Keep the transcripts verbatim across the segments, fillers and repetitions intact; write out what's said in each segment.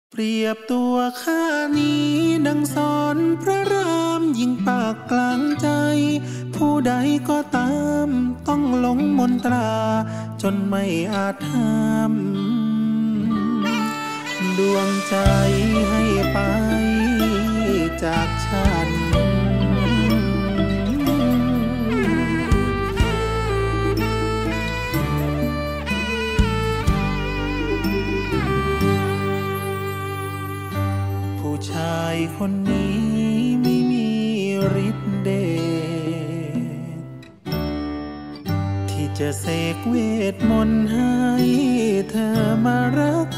เปรียบตัวข้านี้ดังสอนพระรามยิ่งปากกลางใจผู้ใดก็ตามต้องหลงมนตราจนไม่อาจห้ามดวงใจให้ไปจากฉันผู้ชายคนนี้ไม่มีฤทธิ์เดชที่จะเสกเวทมนต์ให้เธอมารัก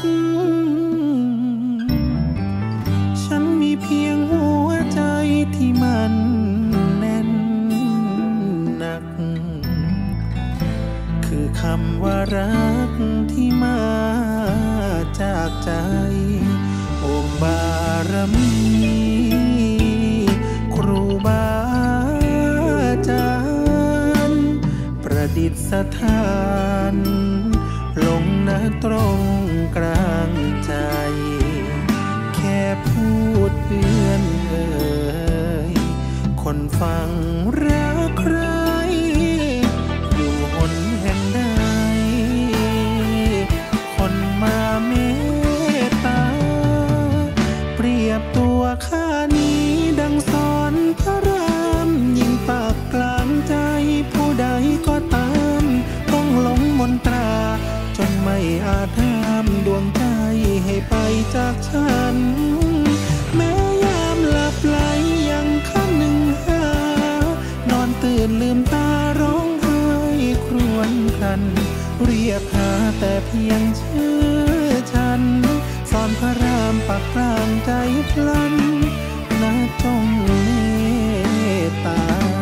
ฉันมีเพียงหัวใจที่มันแน่นหนักคือคำว่ารักที่มาจากใจองค์บารมีครูบาอาจารย์ประดิษฐานลงณตรงกลางใจแค่พูดเอื้อนเอ่ยคนฟังรักใครอยู่หนแห่งใดคนมาเมตตาเปรียบตัวข้านี้ดังสอนพระรามยิ่งปากกลางใจผู้ใดก็ตามต้องหลงมนตราจนไม่อาจห้ามดวงใจให้ไปจากฉันแม้ยามหลับไหลยังคำหนึ่งหานอนตื่นลืมตาร้องไห้ครวญครันเรียกหาแต่เพียงชื่อฉันสอนพระรามปักกลางใจพลันนะจงเมตตา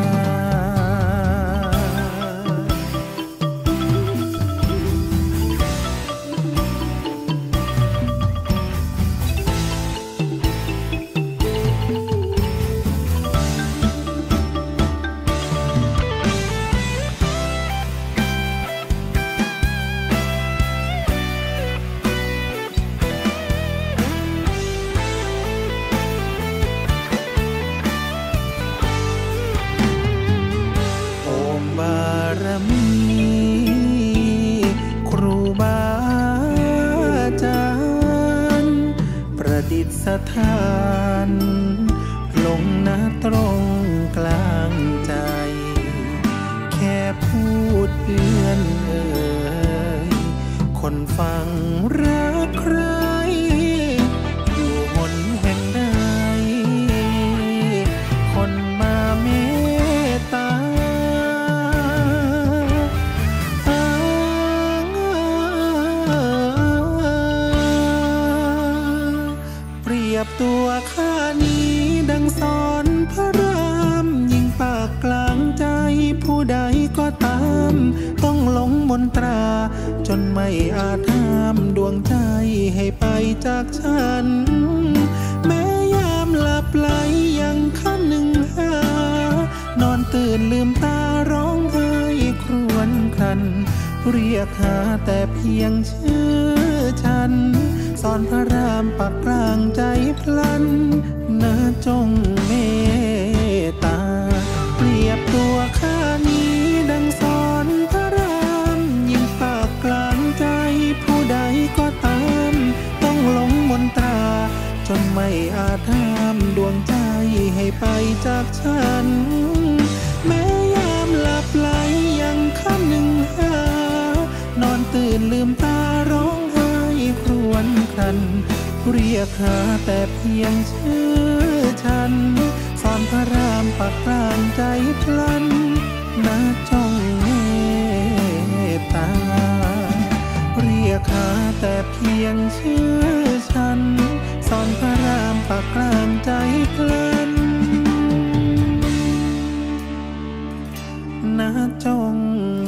บารมีครูบาอาจารย์ประดิษฐานลงณตรงกลางใจแค่พูดเอื้อนเอ่ยคนฟังรักใครอยู่หนแห่งใดคนมาเมตตาเปรียบตัวข้านี้ดังสอนพระรามยิ่งปากกลางใจผู้ใดก็ตามต้องหลงมนตราจนไม่อาจห้ามดวงใจให้ไปจากฉันแม้ยามหลับไหลยังคำหนึ่งหานอนตื่นลืมตาร้องไห้ครวญครันเรียกหาแต่เพียงชื่อฉันสอนพระรามปักกลางใจพลันนะจงเมตตาเปรียบตัวข้านี้ดังสอนพระรามยิ่งปากกลางใจผู้ใดก็ตามต้องหลงมนตราจนไม่อาจห้ามดวงใจให้ไปจากฉันแม้ยามหลับไหลยังคำหนึ่งหานอนตื่นลืมตาร้องไห้ครวญครันเรียกหาแต่เพียงชื่อฉันสอนพระรามปักกลางใจพลันนะจงเมตตาเรียกหาแต่เพียงชื่อฉันสอนพระรามปักกลางใจพลันนะจง